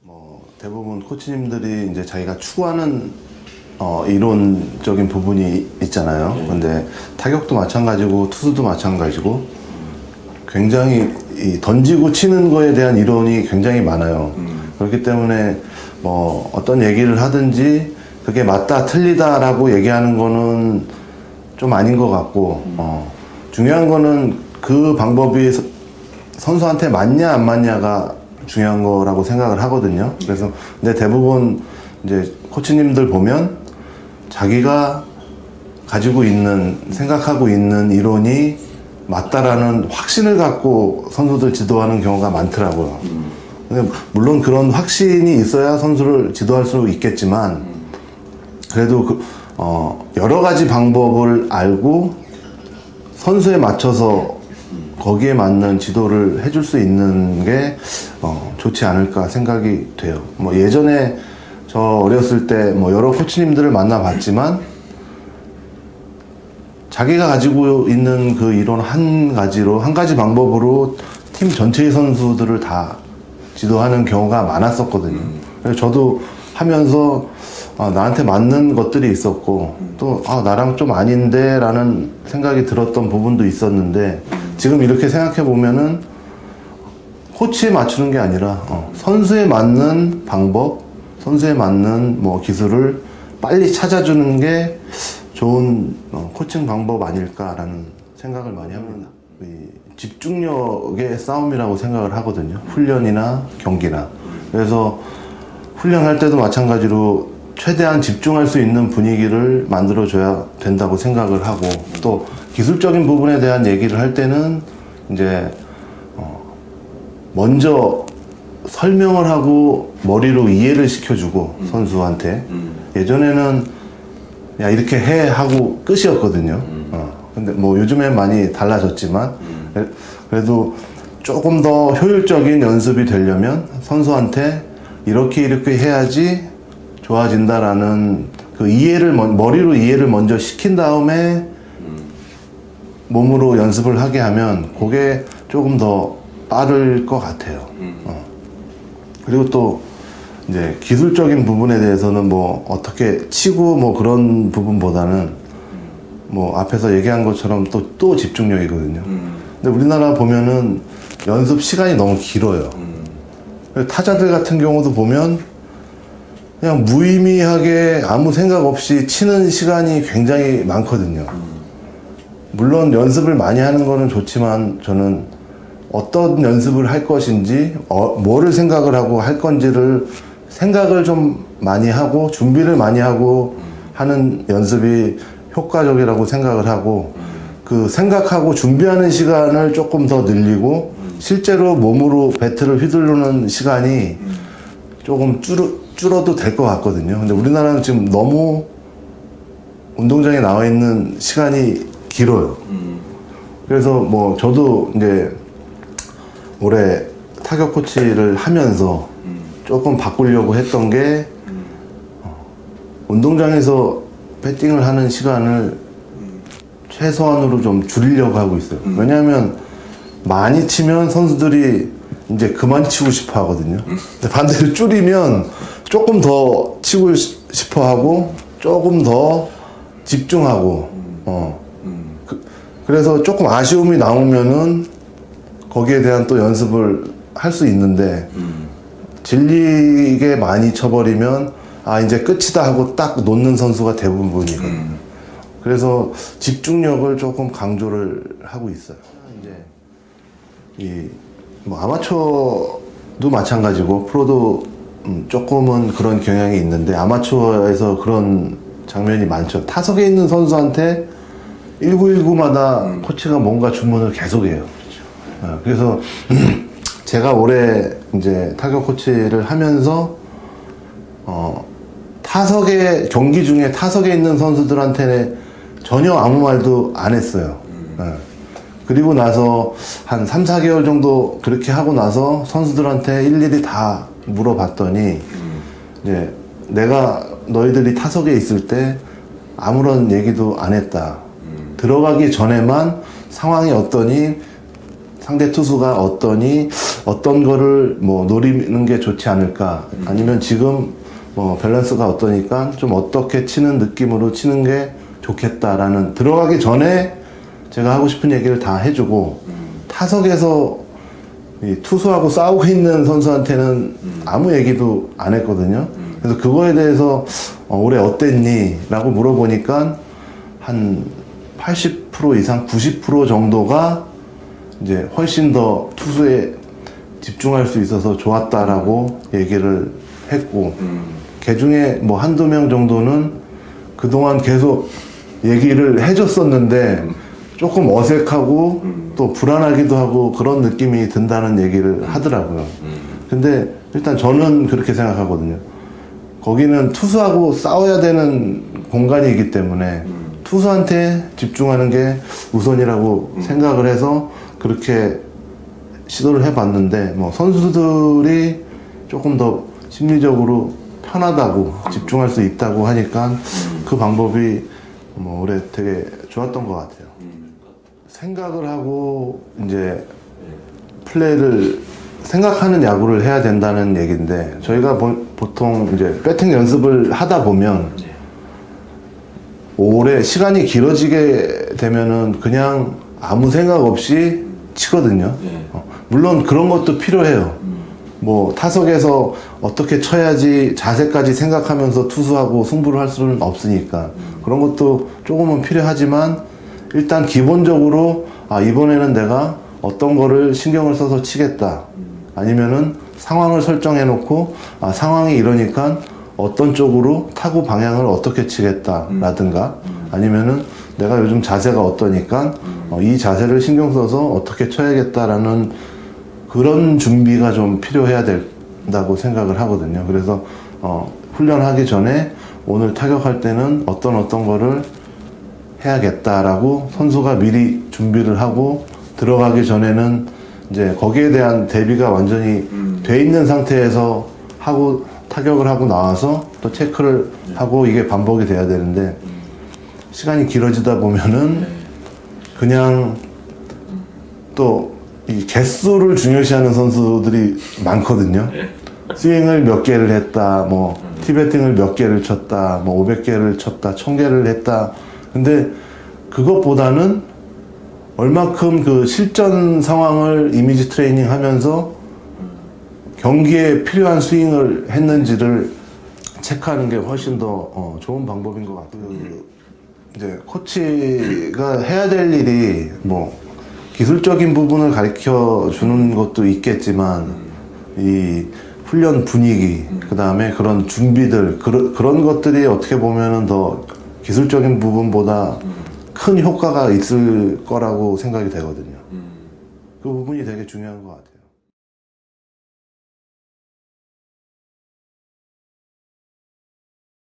대부분 코치님들이 이제 자기가 추구하는 이론적인 부분이 있잖아요. 근데 타격도 마찬가지고 투수도 마찬가지고 굉장히 던지고 치는 거에 대한 이론이 굉장히 많아요. 그렇기 때문에 어떤 얘기를 하든지 그게 맞다 틀리다라고 얘기하는 거는 좀 아닌 것 같고 중요한 거는 그 방법이 선수한테 맞냐 안 맞냐가 중요한 거라고 생각을 하거든요. 그래서 근데 대부분 이제 코치님들 보면 자기가 가지고 있는 생각하고 있는 이론이 맞다라는 확신을 갖고 선수들 지도하는 경우가 많더라고요. 근데 물론 그런 확신이 있어야 선수를 지도할 수 있겠지만 그래도 여러 가지 방법을 알고 선수에 맞춰서 거기에 맞는 지도를 해줄 수 있는 게 좋지 않을까 생각이 돼요. 예전에 저 어렸을 때 여러 코치님들을 만나봤지만 자기가 가지고 있는 그 이론 한 가지 방법으로 팀 전체의 선수들을 다 지도하는 경우가 많았었거든요. 그래서 저도 하면서 나한테 맞는 것들이 있었고 또 나랑 좀 아닌데 라는 생각이 들었던 부분도 있었는데 지금 이렇게 생각해 보면은 코치에 맞추는 게 아니라 선수에 맞는 방법, 선수에 맞는 기술을 빨리 찾아주는 게 좋은 코칭 방법 아닐까라는 생각을 많이 합니다. 집중력의 싸움이라고 생각을 하거든요. 훈련이나 경기나. 그래서 훈련할 때도 마찬가지로 최대한 집중할 수 있는 분위기를 만들어줘야 된다고 생각을 하고 또 기술적인 부분에 대한 얘기를 할 때는 이제 먼저 설명을 하고 머리로 이해를 시켜주고 선수한테 예전에는 야 이렇게 해 하고 끝이었거든요. 근데 요즘엔 많이 달라졌지만 그래도 조금 더 효율적인 연습이 되려면 선수한테 이렇게 해야지 좋아진다라는 그 이해를 머리로 이해를 먼저 시킨 다음에 몸으로 연습을 하게 하면 그게 조금 더 빠를 것 같아요. 그리고 또 이제 기술적인 부분에 대해서는 어떻게 치고 그런 부분보다는 앞에서 얘기한 것처럼 또 집중력이거든요. 근데 우리나라 보면은 연습 시간이 너무 길어요. 타자들 같은 경우도 보면 그냥 무의미하게 아무 생각 없이 치는 시간이 굉장히 많거든요. 물론 연습을 많이 하는 거는 좋지만 저는 어떤 연습을 할 것인지 뭐를 생각을 하고 할 건지를 생각을 좀 많이 하고 준비를 많이 하고 하는 연습이 효과적이라고 생각을 하고 그 생각하고 준비하는 시간을 조금 더 늘리고 실제로 몸으로 배트를 휘두르는 시간이 조금 줄어도 될 것 같거든요. 근데 우리나라는 지금 너무 운동장에 나와 있는 시간이 길어요. 그래서 저도 이제 올해 타격 코치를 하면서 조금 바꾸려고 했던 게 운동장에서 배팅을 하는 시간을 최소한으로 좀 줄이려고 하고 있어요. 왜냐하면 많이 치면 선수들이 이제 그만 치고 싶어 하거든요. 근데 반대로 줄이면 조금 더 치고 싶어 하고 조금 더 집중하고 그래서 조금 아쉬움이 나오면은 거기에 대한 또 연습을 할 수 있는데 질리게 많이 쳐버리면 이제 끝이다 하고 딱 놓는 선수가 대부분이거든요. 그래서 집중력을 조금 강조를 하고 있어요. 이제 아마추어도 마찬가지고 프로도 조금은 그런 경향이 있는데 아마추어에서 그런 장면이 많죠. 타석에 있는 선수한테 1919마다 코치가 뭔가 주문을 계속해요. 그래서 제가 올해 이제 타격 코치를 하면서 경기 중에 타석에 있는 선수들한테 전혀 아무 말도 안 했어요. 그리고 나서 한 3, 4개월 정도 그렇게 하고 나서 선수들한테 일일이 다 물어봤더니 이제 내가 너희들이 타석에 있을 때 아무런 얘기도 안 했다. 들어가기 전에만 상황이 어떠니 상대 투수가 어떠니 어떤 거를 뭐 노리는 게 좋지 않을까, 아니면 지금 뭐 밸런스가 어떠니까 좀 어떻게 치는 느낌으로 치는 게 좋겠다라는, 들어가기 전에 제가 하고 싶은 얘기를 다 해주고, 타석에서 이 투수하고 싸우고 있는 선수한테는 아무 얘기도 안 했거든요. 그래서 그거에 대해서 올해 어땠니? 라고 물어보니까 한 80% 이상 90% 정도가 이제 훨씬 더 투수에 집중할 수 있어서 좋았다라고 얘기를 했고, 그 중에 뭐 한두 명 정도는 그동안 계속 얘기를 해줬었는데 조금 어색하고 또 불안하기도 하고 그런 느낌이 든다는 얘기를 하더라고요. 근데 일단 저는 그렇게 생각하거든요. 거기는 투수하고 싸워야 되는 공간이기 때문에 투수한테 집중하는 게 우선이라고 생각을 해서 그렇게 시도를 해봤는데, 뭐 선수들이 조금 더 심리적으로 편하다고 집중할 수 있다고 하니까 그 방법이 뭐 올해 되게 좋았던 것 같아요. 생각을 하고 이제 플레이를 생각하는 야구를 해야 된다는 얘기인데, 저희가 보통 이제 배팅 연습을 하다 보면 오래 시간이 길어지게 되면은 그냥 아무 생각 없이 치거든요. 물론 그런 것도 필요해요. 뭐 타석에서 어떻게 쳐야지 자세까지 생각하면서 투수하고 승부를 할 수는 없으니까 그런 것도 조금은 필요하지만, 일단 기본적으로 이번에는 내가 어떤 거를 신경을 써서 치겠다, 아니면은 상황을 설정해 놓고 상황이 이러니까 어떤 쪽으로 타구 방향을 어떻게 치겠다 라든가, 아니면은 내가 요즘 자세가 어떠니까 이 자세를 신경 써서 어떻게 쳐야겠다라는 그런 준비가 좀 필요해야 된다고 생각을 하거든요. 그래서 훈련하기 전에 오늘 타격할 때는 어떤 거를 해야겠다라고 선수가 미리 준비를 하고, 들어가기 전에는 이제 거기에 대한 대비가 완전히 돼 있는 상태에서 하고 타격을 하고 나와서 또 체크를 하고, 이게 반복이 돼야 되는데 시간이 길어지다 보면은 그냥 또 이 개수를 중요시하는 선수들이 많거든요. 스윙을 몇 개를 했다, 뭐 티베팅을 몇 개를 쳤다, 뭐 500개를 쳤다, 1000개를 했다. 근데 그것보다는 얼마큼 그 실전 상황을 이미지 트레이닝 하면서 경기에 필요한 스윙을 했는지를 체크하는 게 훨씬 더 좋은 방법인 것 같아요. 이제 코치가 해야 될 일이 뭐 기술적인 부분을 가르쳐 주는 것도 있겠지만, 이 훈련 분위기, 그 다음에 그런 준비들, 그런 것들이 어떻게 보면은 더 기술적인 부분보다 큰 효과가 있을 거라고 생각이 되거든요. 그 부분이 되게 중요한 것 같아요.